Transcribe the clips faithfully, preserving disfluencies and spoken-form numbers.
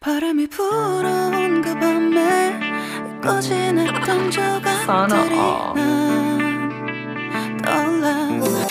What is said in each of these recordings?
바람이 불어온 그 밤에 꺼진 했던 조각들이 난 떠올라.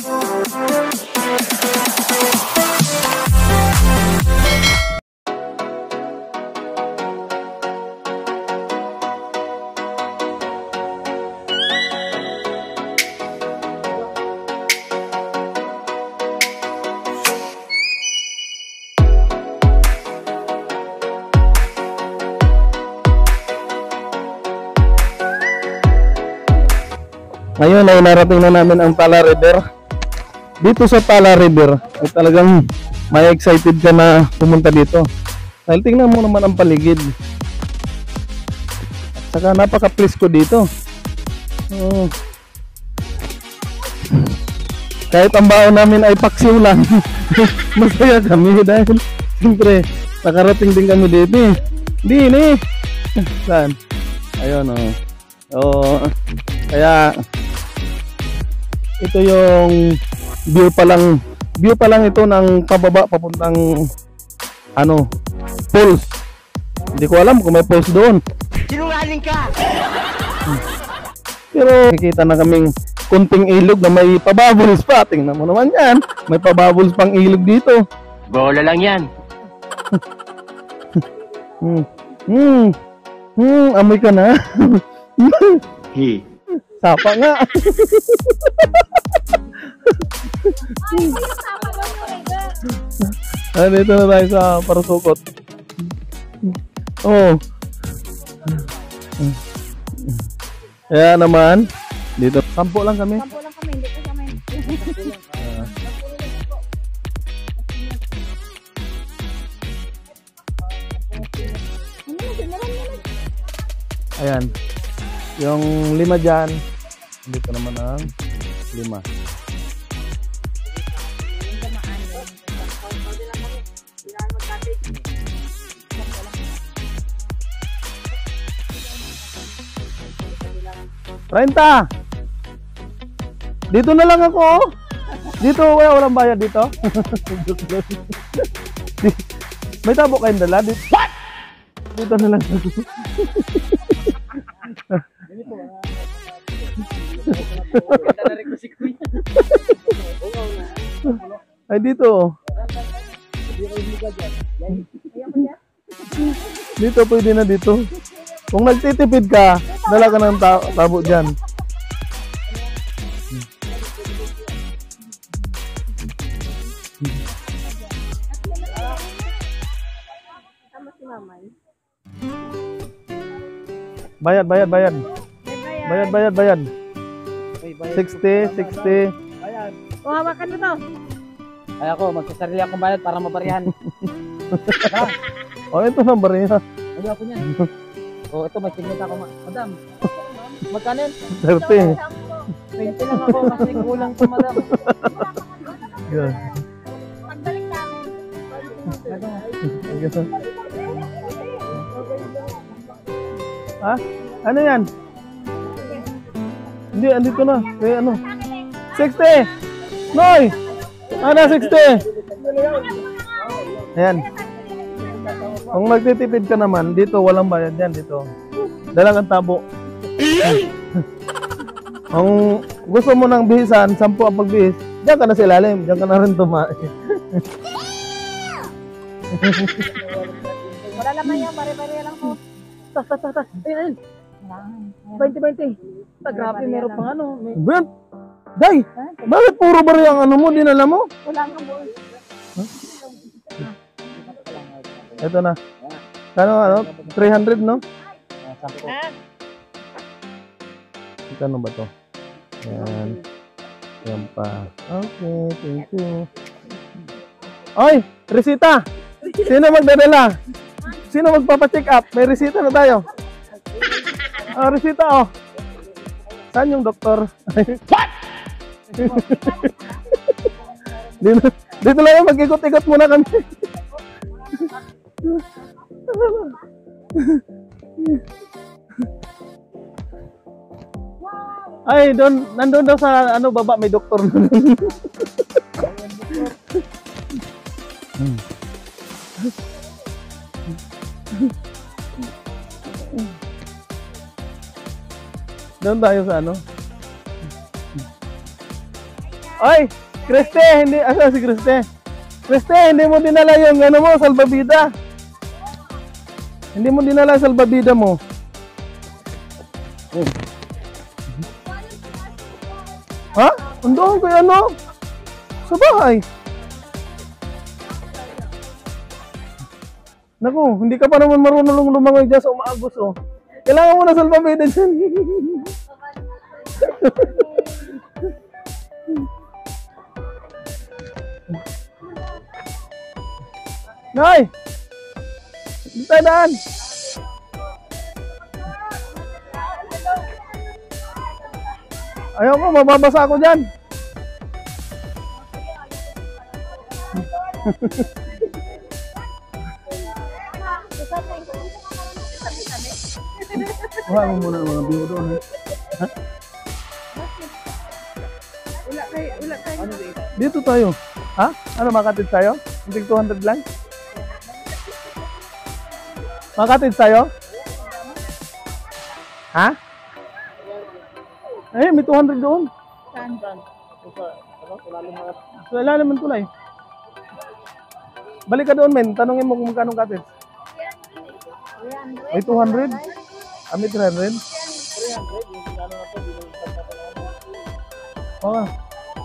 Ngayon ay narating na namin ang Tala River. Dito sa Tala River ay talagang may excited ka na pumunta dito. Dahil tingnan mo naman ang paligid. At saka napaka-please ko dito. Oh. Kahit ang baon namin ay paksiw lang. Masaya kami dahil siyempre nakarating din kami dito eh. Dini. Saan? Ayun oh. Oh. Kaya ito yung view pa lang, view pa lang ito ng pababa papuntang ano, falls. Hindi ko alam kung may falls doon. Sinungaling ka. Pero nakikita na kaming kunting ilog na may pabubbles pa. Tingnan mo naman yan, may pabubbles pang ilog dito. Bola lang yan. Hmm. Hmm. Hmm, amoy ka na. Hi. Sapa nga. Ah, dito na tayo sa Parusukot. Oh. Kaya naman, dito sampo lang kami. Sampo lang kami, hindi pa kami. Ayan. Yung lima dyan, dito naman ang lima. Renta! Dito na lang ako. Dito, wala walang bayad dito. May tabo kayong dala? Dito, what? Dito na lang ako. Ay dito. Dito pwede na dito. Kung nagtitipid ka, dala ka ng ta tabo dyan. Bayad, bayad, bayad. Bayad, bayad, bayad. sixty, sixty. O, hawakan mo to. Ay ako, magsasarili akong bayad para mabarihan. Oh, ito na bariya. Ano ako niyan? Oh, ito may signet ako, ma madam. Magkano yun? thirty. twenty lang ako kasi kulang ko, madam. Yeah. Pagbalik namin. Ha? Ano yan? Hindi, andito na. Kaya ano? sixty! Noy! Ano, sixty? Ayan. Kung magtitipid ka naman, dito walang bayad yan dito. Dalang ang tabo. Kung gusto mo ng bihisan, sampu ang pagbihis, diyan ka na sa ilalim. Diyan ka na rin tumae. Wala naman yan, bari-bari lang po. Tas, tas, tas, tas. Ayun, ayun. twenty, twenty. Grabe, meron pang ano. May... Ben! Day! Bakit puro bari ang ano mo? Dinala mo? Wala nga po. Ito na. Kano ano? three hundred no? Sampo. Kano ba to? Yan. Yan pa. Okay, thank you. Oy! Resita! Sino magdadala? Sino magpapacheck up? May resita na tayo. Ah, resita oh. Saan yung doktor? What? dito, dito lang yung mag-ikot-ikot muna kami. Ay, doon, nandun daw sa ano baba may doktor na doon. Doon tayo sa ano? Oy! Kriste! Hindi, asa si Kriste? Kriste, hindi mo dinala yung ano mo, salbabida. Hindi mo dinala yung salbabida mo. Oh. Ha? Andoon ko ano? Sa bahay. Naku, hindi ka pa naman marunong lumangoy dyan sa umaagos, oh. Kailangan mo na salbabida dyan. Nay! Dito tayo daan! Ayaw ko, mababasa ako dyan. Kuha mo muna mga biyo doon. Ha? Dito tayo. Ha? Ano, makatid tayo? Hindi two hundred lang? Makatid tayo? Ha? Eh, may two hundred doon. Saan? So, ilalim ng tulay. Balik ka doon, men. Tanungin mo kung magkano katid. May two hundred? Ah, may three hundred? Oo. Oh.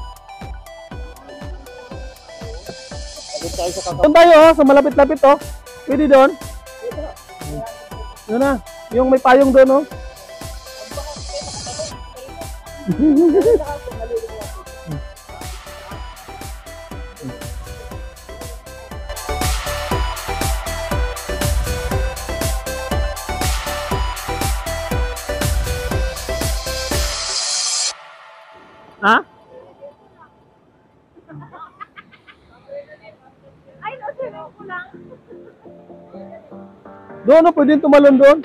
Doon tayo, oh, sa malapit-lapit, oh. Pwede doon. Doon na. Yung may payong doon, oh. Ha? Ay, nasulo ko lang. Doon, oh, pwede tumalon doon.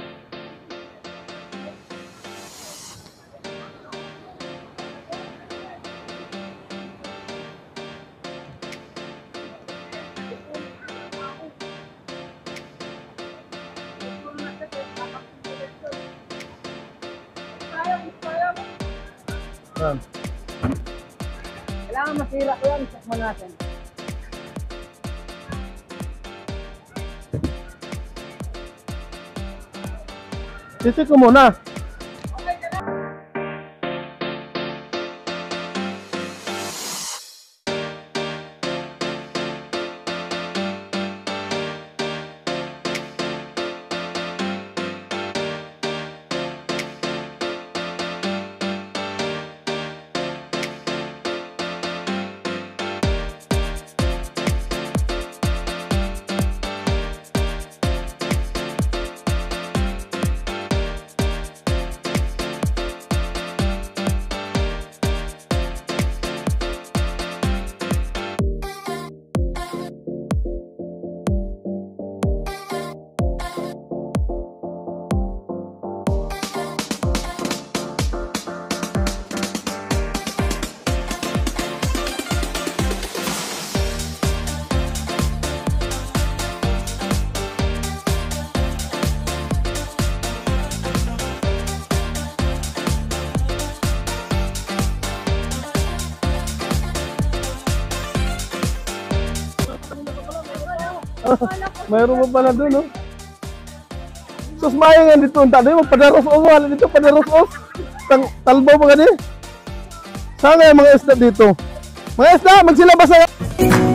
Yan. Kailangan masira ko yan. Check mo natin. Sisik ko muna. Mayroon pa pala doon, no? Sus, mayroon nga dito. Tadi mo, padaros-os. Wala dito, padaros-os. Talbaw pa ka di. Saan nga yung mga isda dito? Mga isda, magsilabas na.